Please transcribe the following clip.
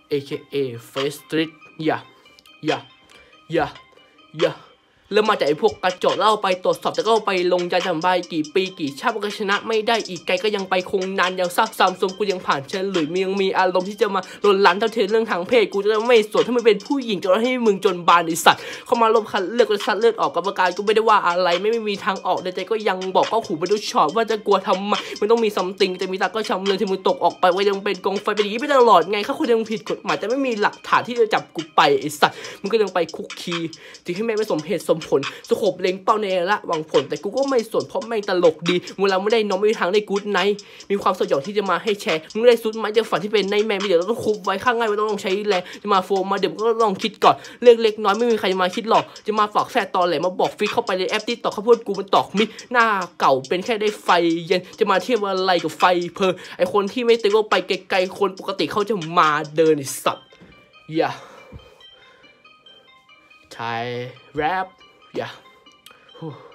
AKA Face Street อย่าเริ่มมาจากไอ้พวกกระจกเล่าไปตรวจสอบแต่ก็ไปลงใจจำใบกี่ปีกี่ชาติก็ชนะไม่ได้อีกไกลก็ยังไปคงนานยังซักซ้ำสมกูยังผ่านเฉลยยังมีอารมณ์ที่จะมาลนลันเท่าเทียมเรื่องทางเพศกูจะไม่สนถ้าไม่เป็นผู้หญิงจะให้มึงจนบานไอสัตว์เข้ามาลบคันเลือกก็ซัดเลือดออกกรรมการก็ไม่ได้ว่าอะไรไม่มีทางออกในใจก็ยังบอกก็ขู่ไปดูช็อตว่าจะกลัวทำไมมันต้องมีซัมติงแต่มีตาก็ช้ำเลยที่มึงตกออกไปว่ายังเป็นกองไฟเป็นอย่างนี้ไปตลอดไงถ้าคุณยังผิดกฎหมายแต่ไม่มีหลักฐานที่จะจับกูไปไอสัตว์มึงก็ยังไปคุกคีที่ให้แม่ไม่สมเหตุสมผลสโคปเล็งเป้าในละหวังผลแต่กูก็ไม่สนเพราะแม่งตลกดีเวลาไม่ได้นอนไม่มีทางได้กู๊ดไนท์มีความสยองที่จะมาให้แชร์มึงได้ซุดไหมจะฝันที่เป็นในแม่ไม่เดี๋ยวต้องคุบไว้ข้างง่ายไม่ต้องใช้แรงจะมาโฟมมาเดี๋ยวก็ต้องคิดก่อนเรื่องเล็กน้อยไม่มีใครมาคิดหรอกจะมาฝากแฝดตอนแหลมาบอกฟิกเข้าไปในแอปที่ต่อข้าวโพดกูมันตอกมิหน้าเก่าเป็นแค่ได้ไฟเย็นจะมาเทียบอะไรกับไฟเพอไอคนที่ไม่เต็มก็ไปไกลๆคนปกติเขาจะมาเดินไอสัตว์ไทยแรป